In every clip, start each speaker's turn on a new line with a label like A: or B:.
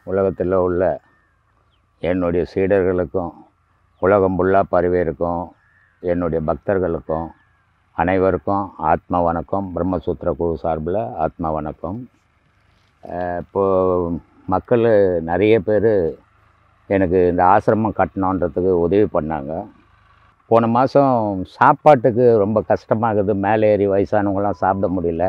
A: உலகத்தில் உள்ள என்னுடைய சீடர்களுக்கும் உலகம் ஃபுல்லாக பரவியிருக்கும் என்னுடைய பக்தர்களுக்கும் அனைவருக்கும் ஆத்மா வணக்கம். பிரம்மசூத்திர குழு சார்பில் ஆத்மா வணக்கம். இப்போது மக்கள் நிறைய பேர் எனக்கு இந்த ஆசிரமம் கட்டணுன்றதுக்கு உதவி பண்ணாங்க. போன மாதம் சாப்பாட்டுக்கு ரொம்ப கஷ்டமாகுது, மேலே ஏறி வயசானவங்களாம் சாப்பிட முடியல.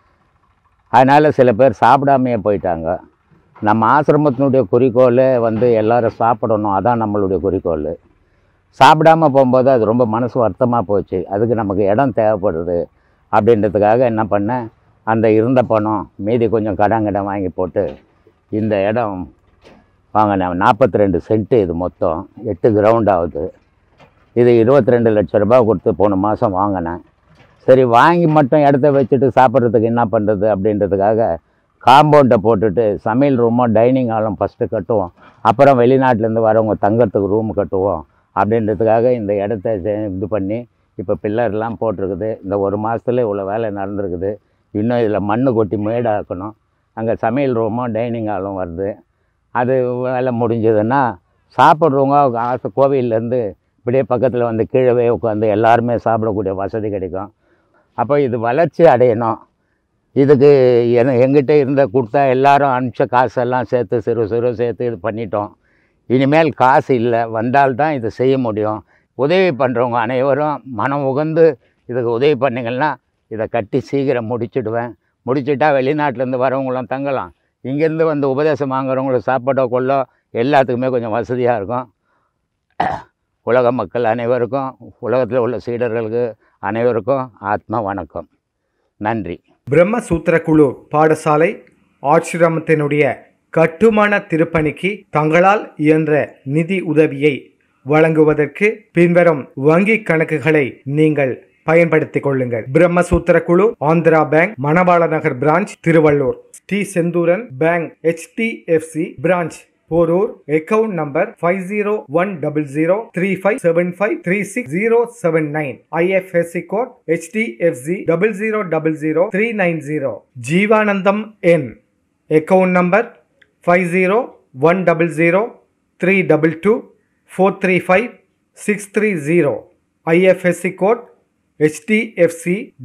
A: அதனால் சில பேர் சாப்பிடாமையே போயிட்டாங்க. நம்ம ஆசிரமத்தினுடைய குறிக்கோள் எல்லோரும் சாப்பிடணும், அதான் நம்மளுடைய குறிக்கோள். சாப்பிடாமல் போகும்போது அது ரொம்ப மனசு வருத்தமாக போச்சு. அதுக்கு நமக்கு இடம் தேவைப்படுது அப்படின்றதுக்காக என்ன பண்ணேன், அந்த இருந்த பணம் மீதி கொஞ்சம் கடன் வாங்கி போட்டு இந்த இடம் வாங்கினேன். 42 சென்ட்டு, இது மொத்தம் 8 கிரவுண்ட் ஆகுது. இது 22 லட்ச ரூபாய் கொடுத்து போன மாதம் வாங்கினேன். சரி, வாங்கி மட்டும் இடத்த வச்சுட்டு சாப்பிட்றதுக்கு என்ன பண்ணுறது அப்படின்றதுக்காக காம்பவுண்டை போட்டுட்டு சமையல் ரூமும் டைனிங் ஹாலும் ஃபஸ்ட்டு கட்டுவோம், அப்புறம் வெளிநாட்டிலேருந்து வரவங்க தங்கிறதுக்கு ரூம் கட்டுவோம் அப்படின்றதுக்காக இந்த இடத்த இது பண்ணி இப்போ பில்லர்லாம் போட்டிருக்குது. இந்த ஒரு மாதத்துல இவ்வளோ வேலை நடந்துருக்குது. இன்னும் இதில் மண் கொட்டி மேடாக்கணும். அங்கே சமையல் ரூமும் டைனிங் ஹாலும் வருது. அது வேலை முடிஞ்சதுன்னா சாப்பிட்றவங்க கோவிலேருந்து இப்படியே பக்கத்தில் கீழவே உட்காந்து எல்லாருமே சாப்பிடக்கூடிய வசதி கிடைக்கும். அப்போ இது வளர்ச்சி அடையணும். இதுக்கு எங்கிட்ட இருந்த கொடுத்தா எல்லோரும் அனுப்பிச்ச காசெல்லாம் சேர்த்து சிறு சேர்த்து இது பண்ணிட்டோம். இனிமேல் காசு இல்லை, வந்தால்தான் இது செய்ய முடியும். உதவி பண்ணுறவங்க அனைவரும் மனம் உகந்து இதுக்கு உதவி பண்ணிங்கன்னா இதை கட்டி சீக்கிரம் முடிச்சுடுவேன். முடிச்சுட்டா வெளிநாட்டிலேருந்து வரவங்களும் தங்கலாம், இங்கேருந்து உபதேசம் வாங்குறவங்களும் சாப்பாடோ கொள்ளோ எல்லாத்துக்குமே கொஞ்சம் வசதியாக இருக்கும். உலக மக்கள் அனைவருக்கும், உலகத்தில் உள்ள சீடர்களுக்கு அனைவருக்கும் ஆத்மா வணக்கம். நன்றி.
B: பிரம்மசூத்திர குழு பாடசாலை ஆசிரமத்தினுடைய கட்டுமான திருப்பணிக்கு தங்களால் இயன்ற நிதி உதவியை வழங்குவதற்கு பின்வரும் வங்கி கணக்குகளை நீங்கள் பயன்படுத்திக் கொள்ளுங்கள். பிரம்மசூத்திர குழு Andhra bank, Manavala Nagar branch, Tiruvallur. Sri Senthuran bank, HDFC branch, Porur. Account number 50103575360079. IFSC code HDFC 0000390. Jeevanandam எண் account number 5010322435 IFSC code HDFC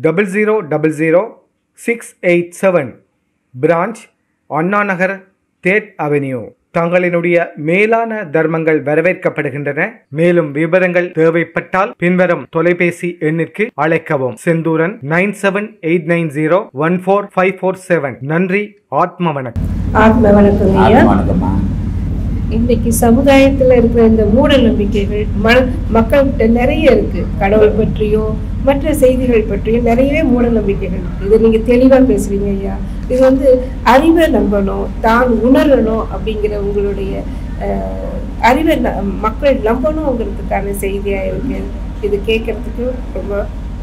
B: 0000687. Branch Anna Nagar 3rd avenue. தங்களினுடைய மேலான தர்மங்கள் வரவேற்கப்படுகின்றன. மேலும் விவரங்கள் தேவைப்பட்டால் பின்வரும் தொலைபேசி எண்ணிற்கு அழைக்கவும். செந்தூரன் 9789014547. நன்றி. ஆத்ம வணக்கம்.
C: ஆத்ம வணக்கம். இன்னைக்கு சமுதாயத்துல இருக்கிற இந்த மூட நம்பிக்கைகள் மக்கள்கிட்ட நிறைய இருக்கு. கடவுள் பற்றியோ மற்ற செய்திகள் பற்றியும் நிறையவே மூட நம்பிக்கைகள் இருக்கு. இதை நீங்க தெளிவா பேசுறீங்க ஐயா. இது அறிவை நம்பணும், தான் உணரணும் அப்படிங்கிற உங்களுடைய அறிவை மக்கள் நம்பணுங்கிறதுக்கான செய்தியா இருக்கு. இது கேட்கறதுக்கு ரொம்ப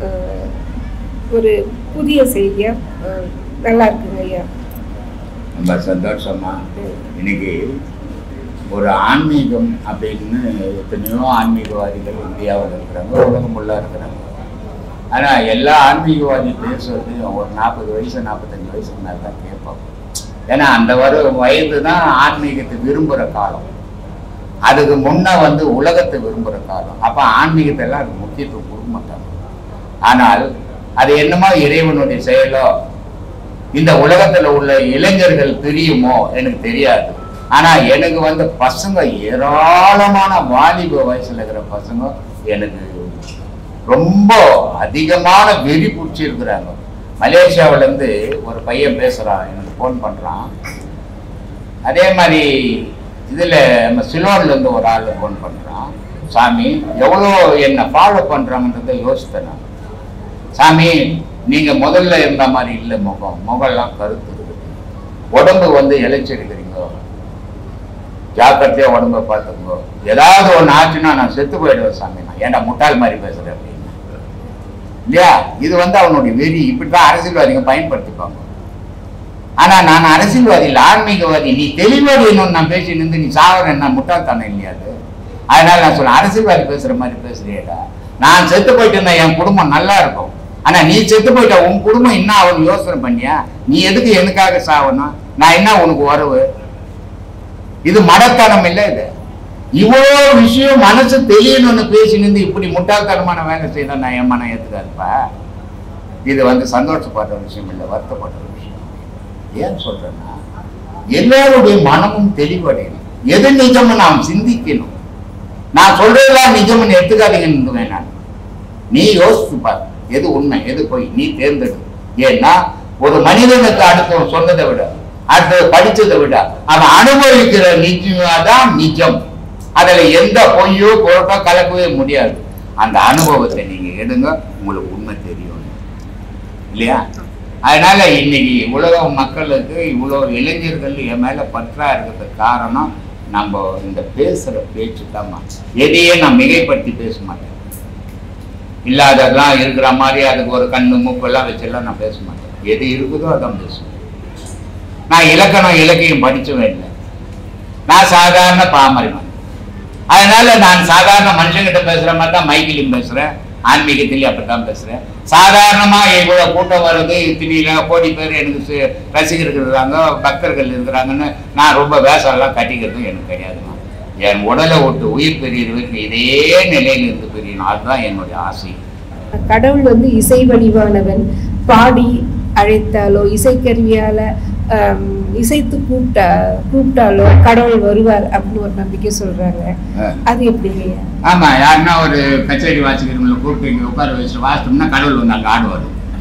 C: ஒரு புதிய செய்தியா நல்லா இருக்குங்க ஐயா.
A: ரொம்ப சந்தோஷமா. இன்னைக்கு ஒரு ஆன்மீகம் அப்படின்னு எத்தனையோ ஆன்மீகவாதிகள் இந்தியாவில் இருக்கிறாங்க, உலகம் ஃபுல்லாக இருக்கிறாங்க. ஆனால் எல்லா ஆன்மீகவாதி பேசுவது ஒரு 40 வயசு 45 வயசுக்கு மேலே தான் கேட்பாங்க. ஏன்னா அந்த வயது தான் ஆன்மீகத்தை விரும்புகிற காலம். அதுக்கு முன்னே உலகத்தை விரும்புகிற காலம். அப்போ ஆன்மீகத்தை எல்லாம் அதுக்கு முக்கியத்துவம் கொடுக்க மாட்டாங்க. ஆனால் அது என்னமோ இறைவனுடைய செயலோ இந்த உலகத்தில் உள்ள இளைஞர்கள் தெரியுமோ எனக்கு தெரியாது. ஆனால் எனக்கு பசங்க ஏராளமான வாலிப வயசில் இருக்கிற பசங்க எனக்கு ரொம்ப அதிகமான வெறி பிடிச்சி இருக்கிறாங்க. மலேசியாவிலேருந்து ஒரு பையன் பேசுகிறான், எனக்கு ஃபோன் பண்ணுறான். அதே மாதிரி இதில் நம்ம சிலோன்லேருந்து ஒரு ஆள் ஃபோன் பண்ணுறான். சாமி, எவ்வளோ என்னை ஃபாலோ பண்ணுறாங்கன்றதை யோசித்தேன் நான். சாமி, நீங்கள் முதல்ல இருந்த மாதிரி இல்லை, முகம்லாம் கருத்து இருக்குது, உடம்பு இழைச்சிருக்கிறீங்க, ஜாக்கிரதையாக உடம்பை பார்த்துக்கோ, ஏதாவது ஒன்று ஆச்சுன்னா நான் செத்து போயிடுவேன் சாமி, நான் ஏன்டா முட்டாள் மாதிரி பேசுகிறேன் அப்படின்னு இல்லையா. இது அவனுடைய வெறி. இப்படி தான் அரசியல்வாதிங்க பயன்படுத்திப்பாங்க. ஆனால் நான் அரசியல்வாதி இல்லை, ஆன்மீகவாதி. நீ தெளிவாக வேணும்னு நான் பேசி நின்று நீ சாவர என்ன முட்டாள்தானே இல்லையா அது. அதனால நான் சொல்ல, அரசியல்வாதி பேசுகிற மாதிரி பேசுறியேடா. நான் செத்து போயிட்டு இருந்தேன், என் குடும்பம் நல்லா இருக்கும். ஆனால் நீ செத்து போயிட்டா உன் குடும்பம் என்ன அவன் யோசனை பண்ணியா? நீ எதுக்கு எனக்காக சாவணும்? நான் என்ன உனக்கு உறவு?
D: இது மடத்தனம் இல்லை. இது இவ்வளோ விஷயம் மனசு தெரியணும்னு பேசினு இப்படி முட்டாள்தனமான வேலை செய்தால் நான் என் மனம் ஏற்றுக்காதுப்பா. இது சந்தோஷப்படுற விஷயம் இல்லை, வருத்தப்படுற விஷயம். ஏன் சொல்றேன்னா, எல்லாருடைய மனமும் தெளிவடையணும். எது நிஜம்னு நாம் சிந்திக்கணும். நான் சொல்றதுதான் நிஜம்னு எடுத்துக்காதீங்கன்னு வேணாம். நீ யோசித்து பாரு, எது உண்மை எது போய் நீ தேர்ந்தெடு. ஏன்னா ஒரு மனிதனுக்கு அடுத்தவன் சொன்னதை விட, அடுத்த படிச்சதை விட, அவன் அனுபவிக்கிற நிஜம்தான் நிஜம். அதுல எந்த பொய்யோ பொருட்டோ கலக்கவே முடியாது. அந்த அனுபவத்தை நீங்க எடுங்க, உங்களுக்கு உண்மை தெரியும் இல்லையா? அதனால இன்னைக்கு உலக மக்களுக்கு இவ்வளோ இளைஞர்கள் என் மேல பற்றா இருக்கிறதுக்கு காரணம் நம்ம இந்த பேசுற பேச்சு தான். எதையே நான் மிகைப்படுத்தி பேச மாட்டேன். இல்லாததெல்லாம் இருக்கிற மாதிரி அதுக்கு ஒரு கண்ணு மூக்கெல்லாம் வச்செல்லாம் நான் பேச மாட்டேன். எது இருக்குதோ அதான் பேசுவேன். நான் இலக்கியம் படிச்சவே இல்லை. நான் சாதாரண பாமரன். அதனால நான் சாதாரண மனுஷங்கிட்ட பேசுற மாதிரி தான் மைக்கிலையும் பேசுறேன், ஆன்மீகத்திலையும் அப்படித்தான் பேசுறேன். சாதாரணமா இவ்வளவு கூட்டம் வருது, இத்தனை கோடி பேர் எனக்கு ரசிகர்கள் இருக்கிறாங்க, பக்தர்கள் இருக்கிறாங்கன்னு நான் ரொம்ப வேஷம்லாம் கட்டிக்கிறது எனக்கு கிடையாதுமா. என் உடலை விட்டு உயிர் பெரியவருக்கு இதே நிலையில இருந்து பெரியணும், அதுதான் என்னுடைய ஆசை.
C: கடவுள் இசை வடிவானவன். பாடி அழைத்தாலோ இசைக்கருவியால இசைத்து கூப்பிட்டாலோ கடவுள் வருவார் அப்படின்னு ஒரு நம்பிக்கை சொல்றாங்க. அது எப்படிங்க?
D: ஆமா, யாருன்னா ஒரு கச்சேரி வாசிக்கிறவங்களை கூப்பிட்டு இங்க உட்கார வச்சு வாசிட்டோம்னா கடவுள் அங்க ஆடுவார்.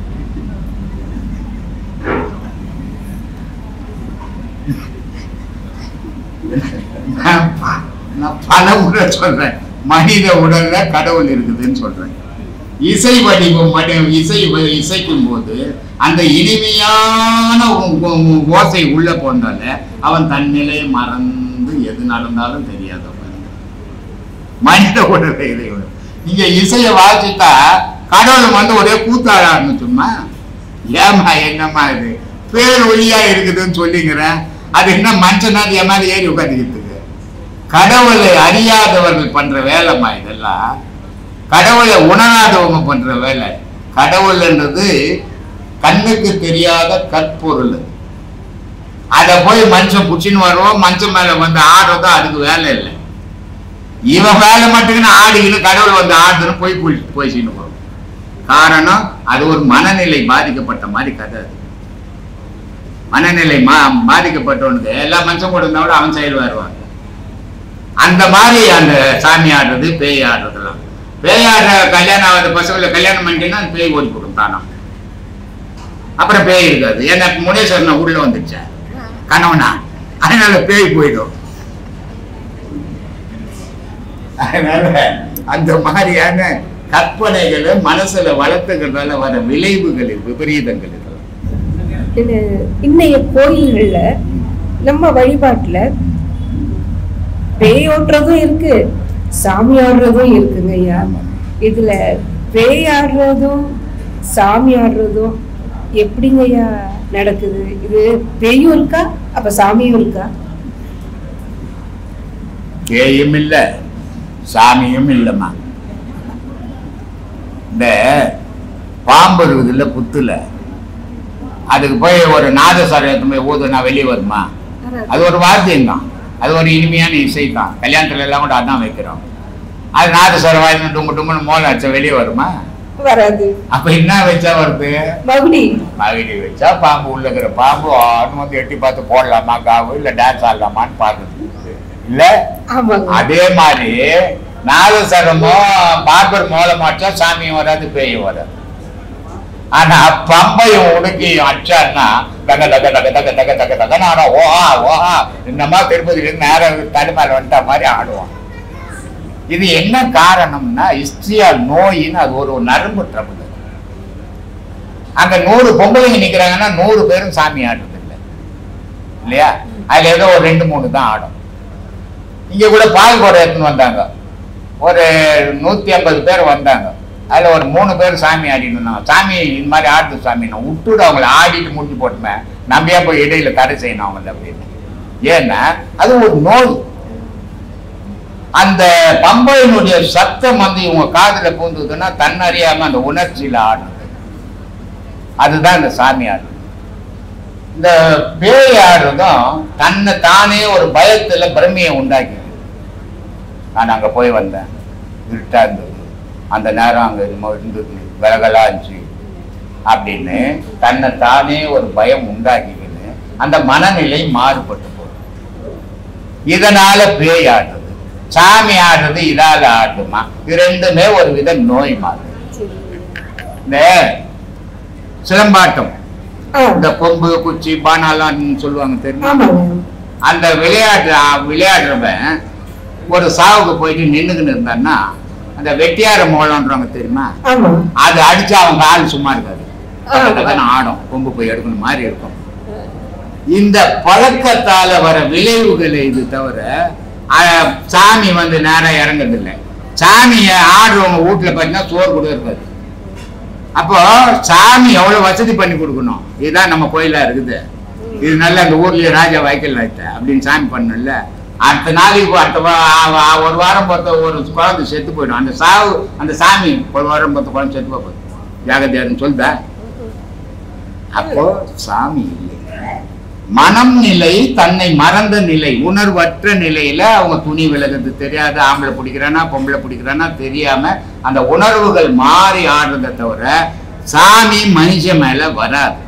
D: நான் பல முறை சொல்றேன், மனித உடல்ல கடவுள் இருக்குதுன்னு சொல்றேன். இசை வடிவம் இசைக்கும் போது அந்த இனிமையான ஓசை உள்ள போனால அவன் தன் நிலையை மறந்து எது நடந்தாலும் தெரியாதவன் மனித உடலை. நீங்க இசையை வாசித்தா கடவுள் ஒரே கூத்தாட ஆரம்பிச்சுமா. ஏமா என்னம்மா இது பேர் ஒளியா இருக்குதுன்னு சொல்லிங்கிறேன். அது என்ன மனுஷனாது என் மாதிரி ஏறி உட்காந்துக்கிறதுக்கு? கடவுளை அறியாதவர்கள் பண்ற வேலைமா இதெல்லாம். கடவுளை உணராதவங்க பண்ற வேலை. கடவுள்ன்றது கண்ணுக்கு தெரியாத கற்பொருள். அதை போய் மனுஷன் புடிச்சின்னு வருவோம், மனுஷன் மேல ஆடுறதோ அதுக்கு வேலை இல்லை. இவன் வேலை மட்டும்னு ஆடிக்கின்னு கடவுள் ஆடுதுன்னு போய் சீனு வரும். காரணம் அது ஒரு மனநிலை பாதிக்கப்பட்ட மாதிரி கதை. மனநிலை பாதிக்கப்பட்டவனுக்கு எல்லா மனுஷன் கூட இருந்தா கூட அவன் செயல் வருவாங்க. அந்த மாதிரி அந்த சாமி ஆடுறது பேய் ஆடுறதுலாம். பேயாடுற கல்யாணம் ஆகாத பசங்களை கல்யாணம் பண்ணிட்டேன்னா அந்த பேய் ஓடி போடும் தானா. அப்புறம் பேய் இருக்காது. ஏன்னா முனேஸ்வரன் உள்ள வந்துடுச்சா கணவனா, அதனால பேய் போயிடும். அதனால அந்த மாதிரியான கற்பனைகளை மனசுல வளர்த்துக்கிறதால வர விளைவுகள் விபரீதங்கள் இருக்கலாம்.
C: இன்னைய கோயில்கள்ல நம்ம வழிபாட்டுல பேய் ஓட்டுறதும் இருக்கு, சாமி ஆடுறதும் இருக்குங்க ஐயா. இதுல பேய் ஆடுறதும் சாமி ஆடுறதும் எப்படிங்க ஐயா நடக்குது? இது பேயும் இருக்கா, அப்ப சாமியும் இருக்கா?
D: பேயும் இல்ல சாமியும் இல்லம்மா. இந்த பாம்பு இருக்குதுல்ல புத்துல, அதுக்கு போய் ஒரு நாதஸ்வரத்தை ஊதுனா வெளியே வருமா? அது ஒரு வாத்தியம் தான், அது ஒரு இனிமையான இசை தான். கல்யாணத்துல எல்லாம் கூட அதான் வைக்கிறோம். அது நாதஸ்வரம் வாய்ந்து டுங்கு டுங்குன்னு மோளம் வச்சா வெளியே வருமா?
C: வராது.
D: அப்ப என்ன வச்சா வருது?
C: மகுடி
D: வச்சா பாம்பு உள்ள இருக்கிற பாம்பு எட்டி பார்த்து போடலாமா காவு, இல்ல டான்ஸ் ஆடலாமான்னு பாக்குது இல்ல. அதே மாதிரி நாதஸ்வரமும் பார்பர் மோளம் அடிச்சா சாமியும் வராது பேயும் வராது. ஆனா பம்பையும் உடுக்கியும் அடிச்சான்னா தக தக தக தக தக தக தகன்னு ஆடும். ஓஹா ஓஹா இன்னமா திருப்பதியில நேரம் தடுமாறு வந்துட்ட மாதிரி ஆடுவான். இது என்ன காரணம்னா ஹிஸ்டரியா நோயின்னு அது ஒரு நரம்பு ட்ரபிள். அங்க 100 பொம்பளைங்க நிக்கிறாங்கன்னா 100 பேரும் சாமி ஆடுறது இல்லை இல்லையா? அதுல ஏதோ ஒரு 2-3 தான் ஆடும். இங்க கூட பால் கூட எடுத்துன்னு வந்தாங்க, ஒரு 150 பேர் வந்தாங்க. அதுல ஒரு 3 பேர் சாமி ஆடிட்டு இருந்தாங்க. சாமி இந்த மாதிரி ஆடுது சாமி, நான் விட்டுடு அவங்களை ஆடிட்டு முடிஞ்சு போட்டுமே, நம்பியா போய் இடையில தடை செய்யணும் அவங்கள அப்படின்னு. ஏன்னா அது ஒரு நோய். அந்த பம்பையினுடைய சத்தம் இவங்க காதுல பூந்துதுன்னா தன்னறியாம அந்த உணர்ச்சியில ஆடுறது, அதுதான் இந்த சாமி ஆடுறது. இந்த பேய் ஆடுறதும் தன்னை தானே ஒரு பயத்துல பிரமையை உண்டாக்கி. நான் அங்க போய் வந்தேன், இருட்டா இருந்தது, அந்த நேரம் அங்க இருந்தது, விலகலா இருந்துச்சு அப்படின்னு தன்னை தானே ஒரு பயம் உண்டாக்கிக்கின்னு அந்த மனநிலை மாறுபட்டு போகும். இதனால பேய் ஆடுறது, சாமி ஆடுறது இதால ஆடுமா, இது ரெண்டுமே ஒரு வித நோய் மாதிரி. இந்த சிலம்பாட்டம், இந்த கொம்பு குச்சி பானாலாம் சொல்லுவாங்க தெரியுமா, அந்த விளையாடுறவன் ஒரு சாவுக்கு போயிட்டு நின்னுக்குன்னு இருந்தான்னா அந்த வெட்டியார மோளம்ன்றாங்க தெரியுமா, அது அடிச்சா அவங்க ஆள் சும்மா இருக்காது, ஆடும், கொம்பு போய் எடுக்கணும் மாதிரி இருக்கும். இந்த பழக்கத்தால வர விளைவுகள் இது தவிர சாமி வந்து நேரம் இறங்குறது இல்லை. சாமிய ஆடுறவங்க வீட்டுல பார்த்தீங்கன்னா சோறு கூட இருக்காது. அப்போ சாமி எவ்வளவு வசதி பண்ணி கொடுக்கணும், இதுதான் நம்ம கோயிலா இருக்குது, இது நல்ல அந்த ஊர்லயே ராஜா வைக்கல் வைத்த அப்படின்னு சாமி பண்ணல. அடுத்த நாளைக்கு ஒரு வாரம் பார்த்த ஒரு குழந்தை செத்து போயிடும். அந்த சாவு அந்த சாமி ஒரு வாரம் பார்த்த குழந்தை செத்து போகுது, ஜாகத்தியாருன்னு சொல்லுதா. அப்போ சாமி இல்லை, மனம் நிலை, தன்னை மறந்த நிலை, உணர்வற்ற நிலையில அவங்க துணி விலகிறது தெரியாது, ஆம்பளை பிடிக்கிறானா பொம்பளை பிடிக்கிறானா தெரியாம அந்த உணர்வுகள் மாறி ஆடுறதை தவிர சாமி மனுஷன் மேல வராது.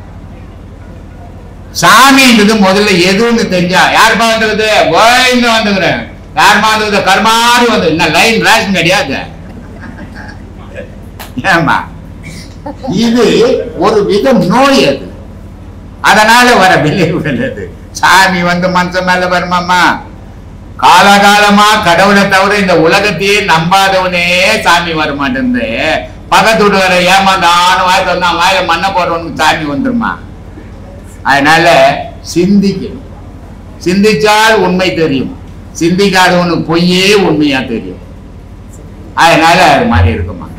D: சாமின்றது முதல்ல எதுன்னு தெரிஞ்சா, யாருமா வந்துருது கோயிந்து வந்துக்கிறேன், யாருமா வந்துருது கர்மாரி வந்து என்ன லைன் ரேஷன் கிடையாது. ஏமா இது ஒரு வித நோய், அது அதனால வர விளைவுகள். அது சாமி வந்து மனுஷன் மேல வருமாமா, காலகாலமா கடவுளை தவிர இந்த உலகத்தையே நம்பாதவனே சாமி வர மாட்டேங்குது. பக்கத்துட்டு வர ஏமாந்தான்னு வாய்ப்பு வந்தா வாயில மண்ணை போடுறவனுக்கு சாமி வந்துருமா. அதனால சிந்திக்கணும், சிந்திச்சால் உண்மை தெரியும், சிந்திக்காதவனுக்கு பொய்யே உண்மையா தெரியும். அதனால அது மாதிரி இருக்குமா.